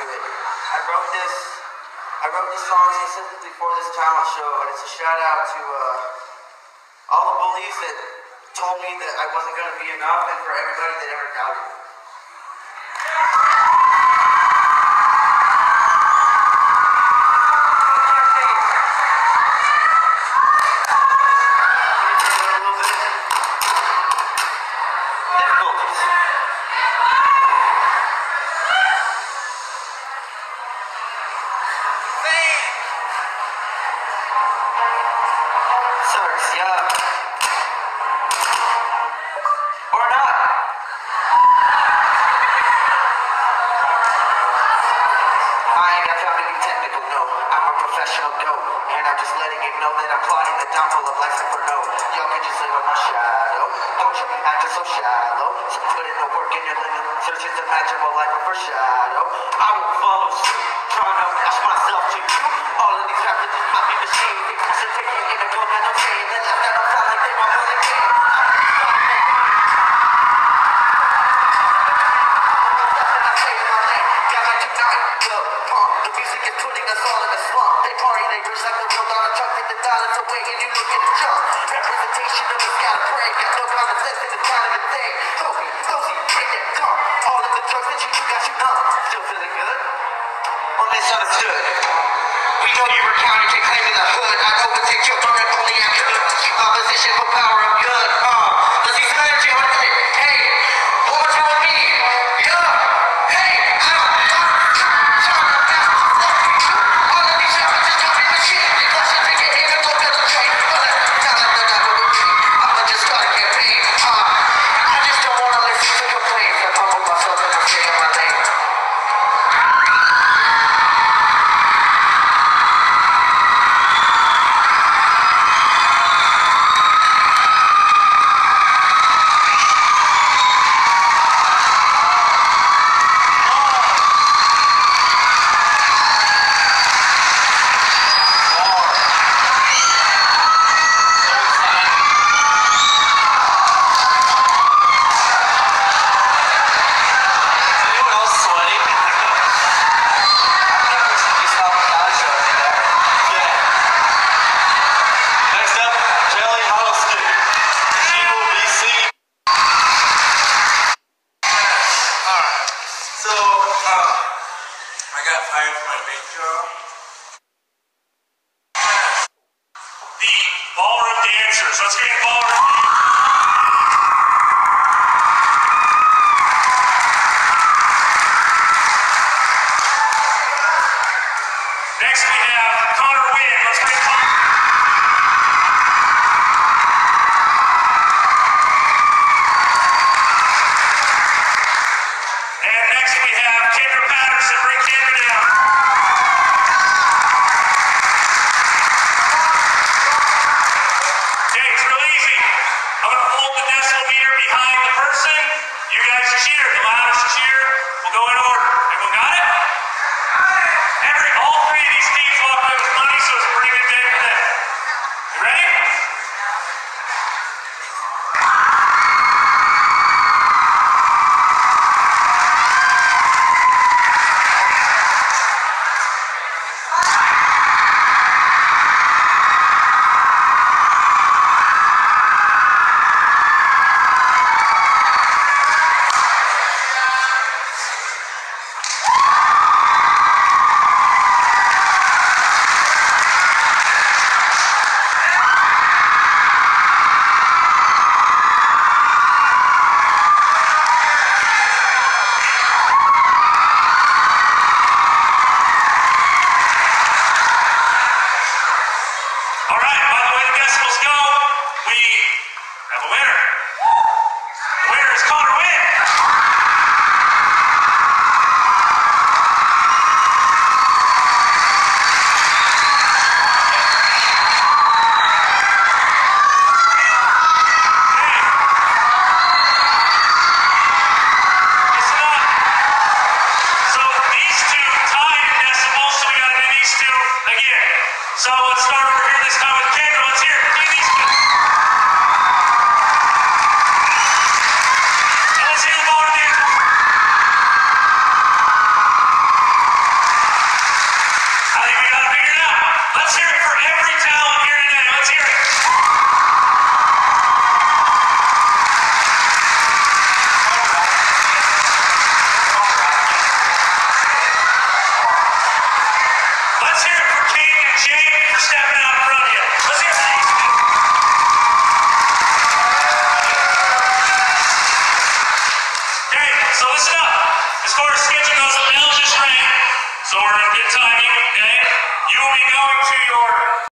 it. I wrote this song specifically for this talent show, and it's a shout out to all the bullies that told me that I wasn't going to be enough, and for everybody that ever doubted me. Downfall of life for no. Y'all can just live on my shadow. Don't you be acting so shallow. So put in the work and you're living. Searching to match my life for shadow. I won't follow suit. Trying to match myself to you. All of these rappers just might be machine. They pass and take it in the gold and I'm saying that left that don't sound like they want all they can. The music is putting us all in a slump. They party, they wish like the world on a truck. Take the dollars away and you look at the junk. Representation of us gotta pray. Got no common sense in the kind of a thing. Kobe, Cozy, break that dump. All of the drugs that you do got you numb. Still feeling good? Or misunderstood? We know you were counting, can't claim in the hood. I overtake your burn if only I could. Opposition for power of good. Let's see some energy on it. Hey, one more time with me. Yeah. Hey, I don't Let's get involved. Next we have Connor Wynn. Let's bring Connor. And next we have Kendra Patterson. Bring Kendra down. Okay, it's real easy. I'm going to hold the decimal meter behind the person. You guys cheer. The loudest cheer will go in order.